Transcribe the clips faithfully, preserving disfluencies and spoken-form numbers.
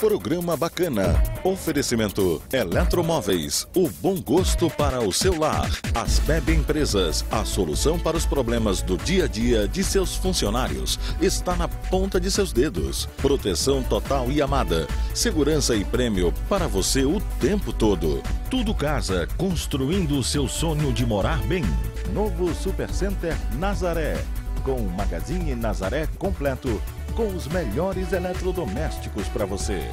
programa bacana. Oferecimento Eletromóveis, o bom gosto para o seu lar. Asbeb Empresas, a solução para os problemas do dia a dia de seus funcionários está na ponta de seus dedos. Proteção total e amada, segurança e prêmio para você o tempo todo. Tudo Casa, construindo o seu sonho de morar bem. Novo Supercenter Nazaré, com o Magazine Nazaré completo, com os melhores eletrodomésticos para você.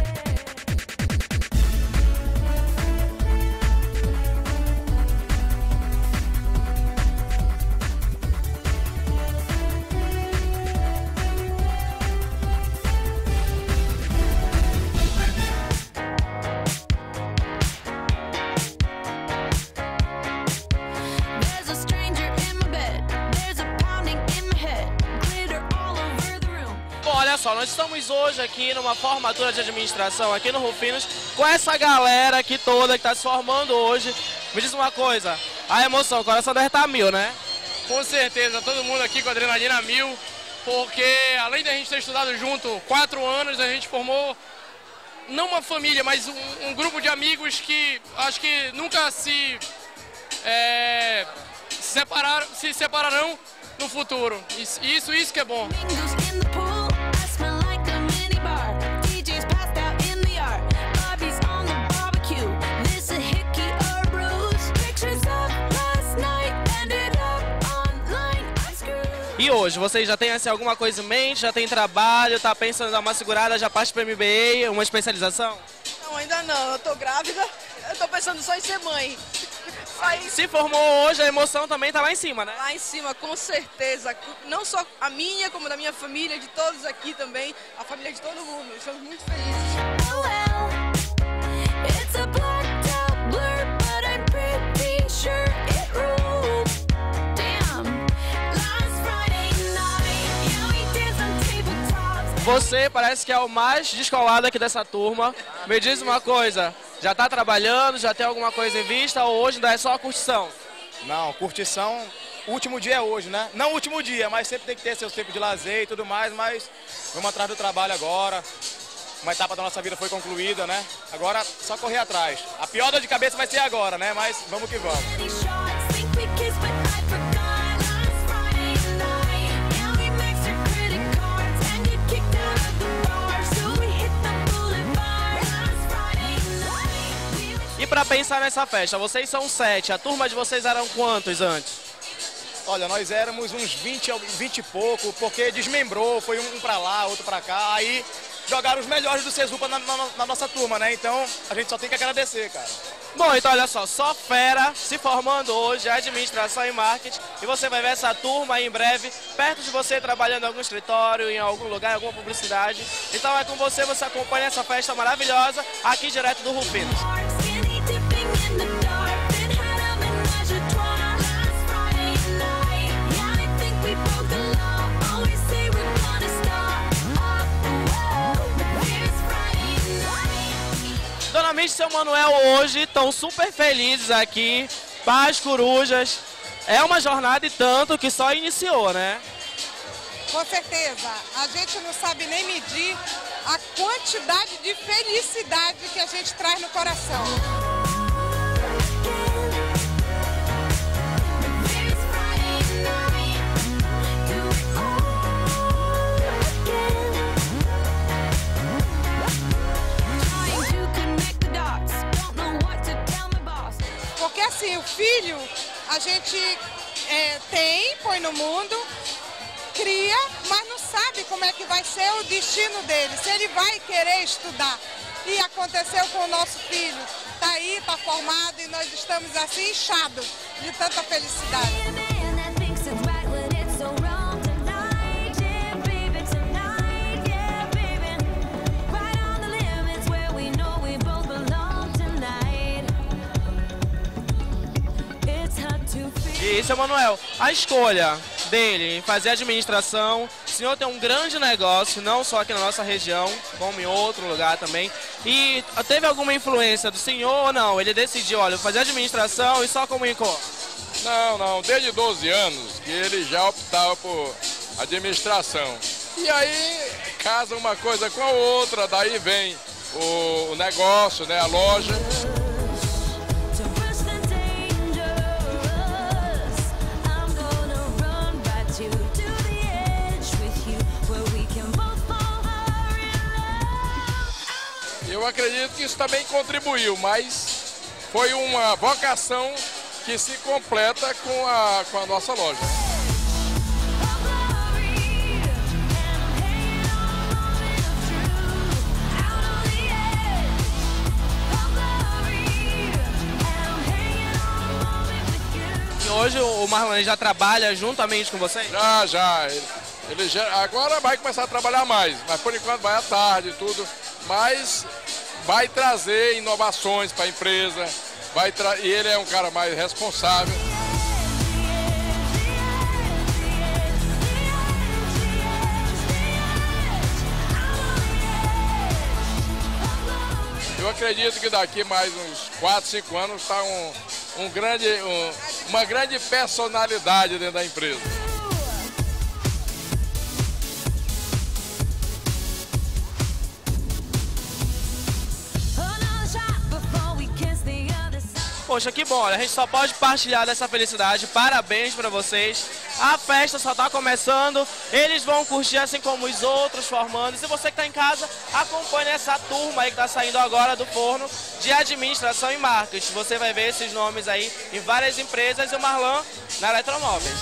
Olha só, nós estamos hoje aqui numa formatura de administração aqui no Rufinos com essa galera aqui toda que está se formando hoje. Me diz uma coisa, a emoção, o coração deve estar mil, né? Com certeza, todo mundo aqui com adrenalina mil, porque além de a gente ter estudado junto quatro anos, a gente formou não uma família, mas um, um grupo de amigos que acho que nunca se, é, se, separaram, se separarão no futuro. Isso, isso, isso que é bom. E hoje, vocês já têm assim, alguma coisa em mente? Já tem trabalho? Tá pensando em dar uma segurada? Já parte para M B A? Uma especialização? Não, ainda não. Eu tô grávida. Eu tô pensando só em ser mãe. Aí, se formou hoje, a emoção também tá lá em cima, né? Lá em cima, com certeza. Não só a minha, como da minha família, de todos aqui também. A família de todo mundo. Estamos muito felizes. Oh, well, it's a blacked out blur, but I'm pretty sure it ruled. Você parece que é o mais descolado aqui dessa turma. Me diz uma coisa, já está trabalhando, já tem alguma coisa em vista ou hoje ainda é só a curtição? Não, curtição, o último dia é hoje, né? Não o último dia, mas sempre tem que ter seu tempo de lazer e tudo mais, mas vamos atrás do trabalho agora. Uma etapa da nossa vida foi concluída, né? Agora só correr atrás. A pior dor de cabeça vai ser agora, né? Mas vamos que vamos. E para pensar nessa festa, vocês são sete, a turma de vocês eram quantos antes? Olha, nós éramos uns vinte, vinte e pouco, porque desmembrou, foi um para lá, outro para cá, aí jogaram os melhores do Cesupa na, na, na nossa turma, né? Então a gente só tem que agradecer, cara. Bom, então olha só, só fera se formando hoje, administração e marketing, e você vai ver essa turma aí em breve, perto de você, trabalhando em algum escritório, em algum lugar, em alguma publicidade. Então é com você, você acompanha essa festa maravilhosa aqui direto do Rufinos. Dona Mitty e seu Manuel hoje estão super felizes aqui, Paz Corujas. É uma jornada e tanto que só iniciou, né? Com certeza. A gente não sabe nem medir a quantidade de felicidade que a gente traz no coração. Porque assim, o filho a gente é, tem, põe no mundo, cria, mas não sabe como é que vai ser o destino dele, se ele vai querer estudar. E aconteceu com o nosso filho, tá aí, tá formado e nós estamos assim inchados de tanta felicidade. E seu Manuel, a escolha dele em fazer administração, o senhor tem um grande negócio, não só aqui na nossa região, como em outro lugar também. E teve alguma influência do senhor ou não? Ele decidiu, olha, fazer administração e só comunicou? Não, não, desde doze anos que ele já optava por administração. E aí casa uma coisa com a outra, daí vem o, o negócio, né, a loja. Eu acredito que isso também contribuiu, mas foi uma vocação que se completa com a, com a nossa loja. E hoje o Marlon já trabalha juntamente com vocês? Já, já. Ele, ele já. Agora vai começar a trabalhar mais, mas por enquanto vai à tarde e tudo. Mas vai trazer inovações para a empresa, vai tra... e ele é um cara mais responsável. Eu acredito que daqui mais uns quatro, cinco anos está um, um grande, um, uma grande personalidade dentro da empresa. Poxa, que bom, a gente só pode partilhar dessa felicidade, parabéns pra vocês. A festa só tá começando, eles vão curtir assim como os outros formandos. E você que tá em casa, acompanhe essa turma aí que tá saindo agora do forno de administração e marketing. Você vai ver esses nomes aí em várias empresas e o Marlon na Eletromóveis.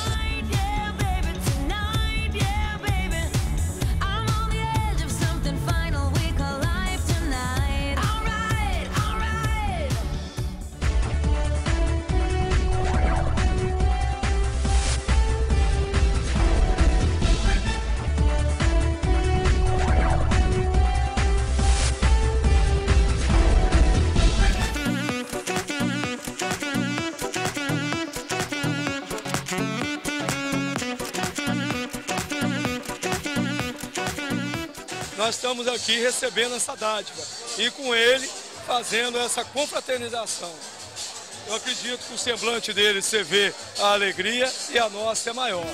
Nós estamos aqui recebendo essa dádiva e com ele fazendo essa confraternização. Eu acredito que o semblante dele você vê a alegria e a nossa é maior.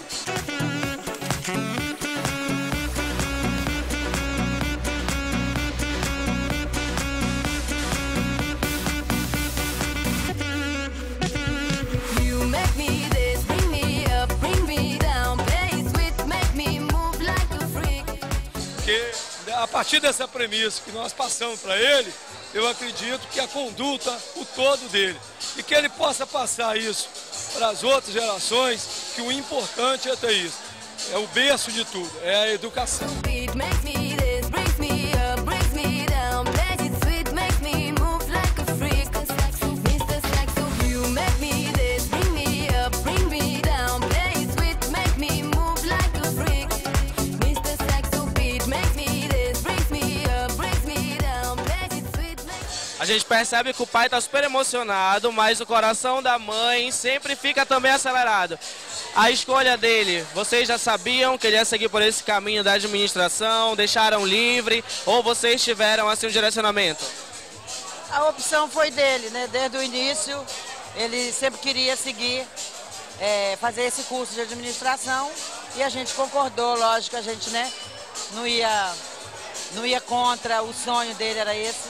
A partir dessa premissa que nós passamos para ele, eu acredito que a conduta, o todo dele, e que ele possa passar isso para as outras gerações, que o importante é ter isso, é o berço de tudo, é a educação. A gente percebe que o pai está super emocionado, mas o coração da mãe sempre fica também acelerado. A escolha dele, vocês já sabiam que ele ia seguir por esse caminho da administração, deixaram livre, ou vocês tiveram assim um direcionamento? A opção foi dele, né? Desde o início, ele sempre queria seguir, é, fazer esse curso de administração e a gente concordou, lógico, a gente, né, não ia, não ia contra, o sonho dele era esse.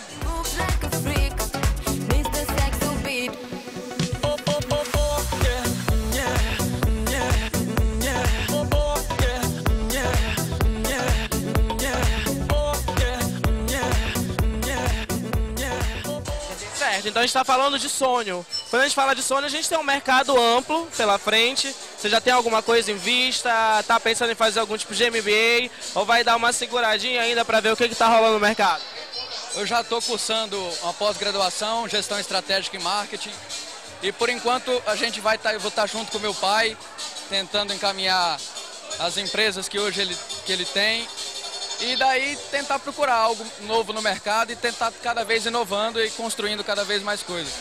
Então a gente está falando de sonho. Quando a gente fala de sonho, a gente tem um mercado amplo pela frente. Você já tem alguma coisa em vista? Está pensando em fazer algum tipo de M B A? Ou vai dar uma seguradinha ainda para ver o que está rolando no mercado? Eu já estou cursando uma pós-graduação, gestão estratégica e marketing. E por enquanto a gente vai estar, eu vou estar junto com meu pai, tentando encaminhar as empresas que hoje ele, que ele tem. E daí tentar procurar algo novo no mercado e tentar cada vez inovando e construindo cada vez mais coisas.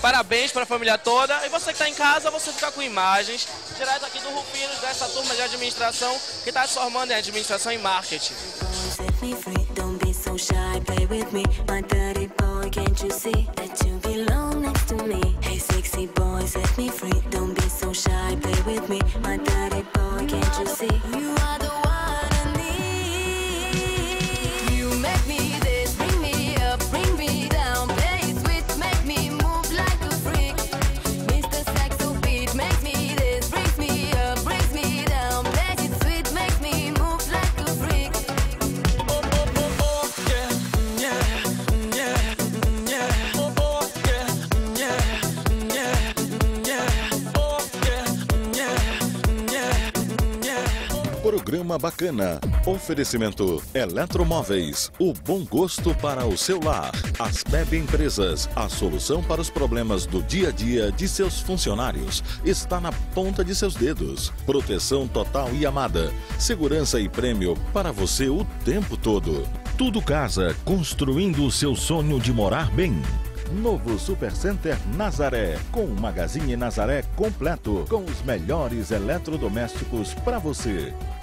Parabéns para a família toda. E você que está em casa, você fica com imagens direto aqui do Rufinos, dessa turma de administração que está se formando em administração e marketing. Programa bacana. Oferecimento Eletromóveis. O bom gosto para o seu lar. Asbeb Empresas. A solução para os problemas do dia a dia de seus funcionários está na ponta de seus dedos. Proteção total e amada. Segurança e prêmio para você o tempo todo. Tudo Casa. Construindo o seu sonho de morar bem. Novo Supercenter Nazaré, com o Magazine Nazaré completo, com os melhores eletrodomésticos para você.